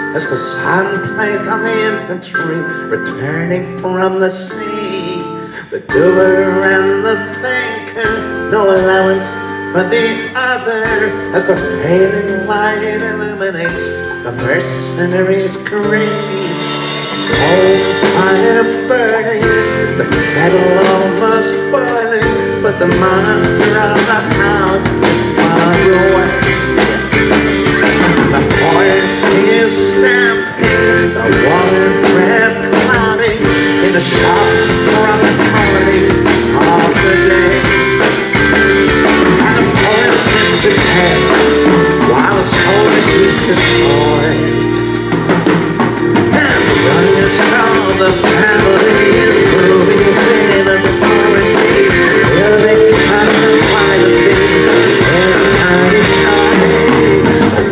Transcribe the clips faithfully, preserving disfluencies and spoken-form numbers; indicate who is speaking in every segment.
Speaker 1: as the sun plays on the infantry returning from the sea. The doer and the thinker, no allowance for the other, as the failing light illuminates the mercenary's creed. Cold fire burning, the kettle almost boiling, but the master of the house is far away. The horse is stamping, the water breath clouding in the sharp frost morning of the day. And the poet lifts his head while the soldier keeps his point. And the youngest of the family is moving in authority. Will they cut the privacy in a tiny child? The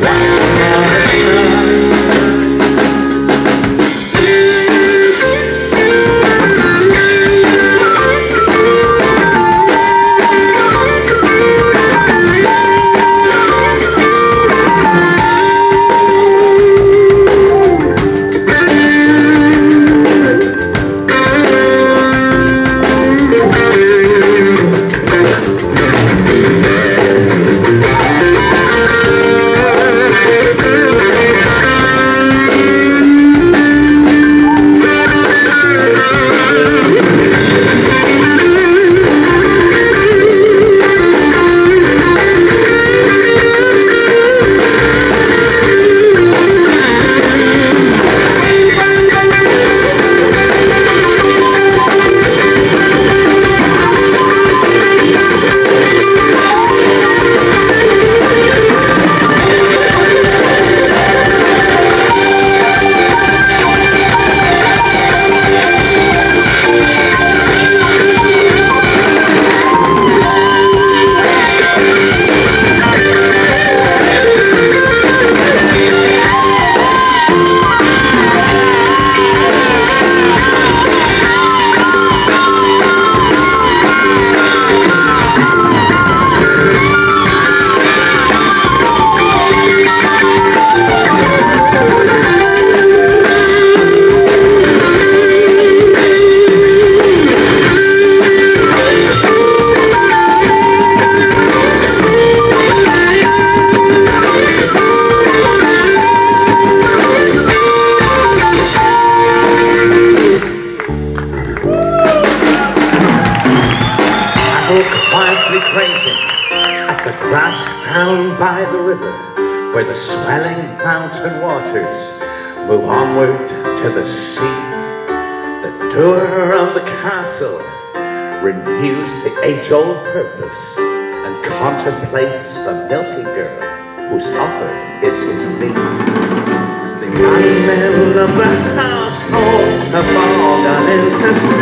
Speaker 1: quietly grazing at the grass down by the river, where the swelling mountain waters move onward to the sea. The doer of the castle renews the age-old purpose and contemplates the milky girl whose offer is his need. The young men of the household have all gone into